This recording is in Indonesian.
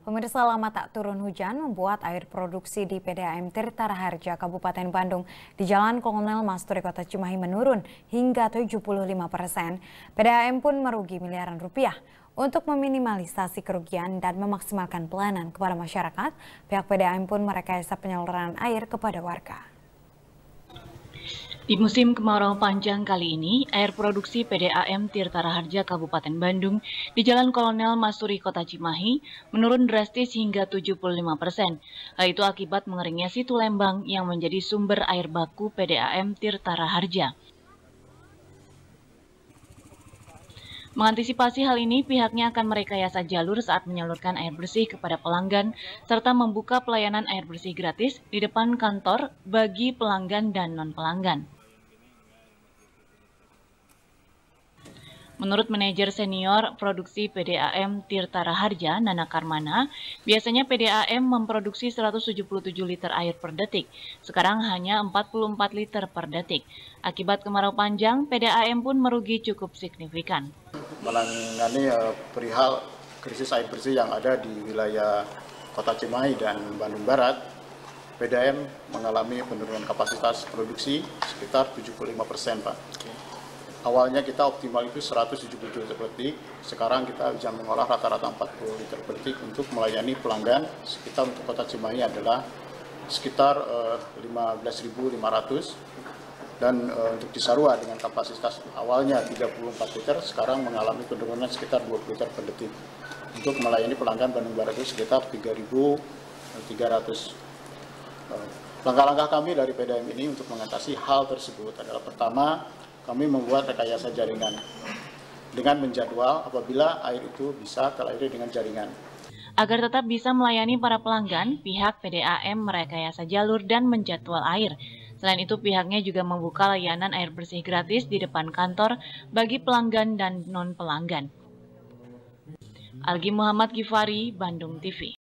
Pemirsa, lama tak turun hujan membuat air produksi di PDAM Tirta Raharja, Kabupaten Bandung di Jalan Kolonel Masturi, Kota Cimahi menurun hingga 75%. PDAM pun merugi miliaran rupiah. Untuk meminimalisasi kerugian dan memaksimalkan pelayanan kepada masyarakat, pihak PDAM pun merekayasa penyaluran air kepada warga. Di musim kemarau panjang kali ini, air produksi PDAM Tirta Raharja Kabupaten Bandung di Jalan Kolonel Masturi Kota Cimahi menurun drastis hingga 75%. Hal itu akibat mengeringnya Situ Lembang yang menjadi sumber air baku PDAM Tirta Raharja. Mengantisipasi hal ini, pihaknya akan merekayasa jalur saat menyalurkan air bersih kepada pelanggan, serta membuka pelayanan air bersih gratis di depan kantor bagi pelanggan dan non-pelanggan. Menurut manajer senior produksi PDAM Tirta Raharja, Nana Karmana, biasanya PDAM memproduksi 177 liter air per detik, sekarang hanya 44 liter per detik. Akibat kemarau panjang, PDAM pun merugi cukup signifikan. Menangani perihal krisis air bersih yang ada di wilayah Kota Cimahi dan Bandung Barat, PDAM mengalami penurunan kapasitas produksi sekitar 75%, Pak. Awalnya kita optimal itu 177 liter per detik, sekarang kita bisa mengolah rata-rata 40 liter per detik untuk melayani pelanggan. Sekitar untuk Kota Cimahi adalah sekitar 15.500, dan untuk di Sarua dengan kapasitas awalnya 34 liter, sekarang mengalami penurunan sekitar 20 liter per detik. Untuk melayani pelanggan Bandung Barat itu sekitar 3.300. Langkah-langkah kami dari PDAM ini untuk mengatasi hal tersebut adalah: pertama, kami membuat rekayasa jaringan dengan menjadwal apabila air itu bisa teraliri dengan jaringan. Agar tetap bisa melayani para pelanggan, pihak PDAM merekayasa jalur dan menjadwal air. Selain itu, pihaknya juga membuka layanan air bersih gratis di depan kantor bagi pelanggan dan non-pelanggan. Algi Muhammad Gifari, Bandung TV.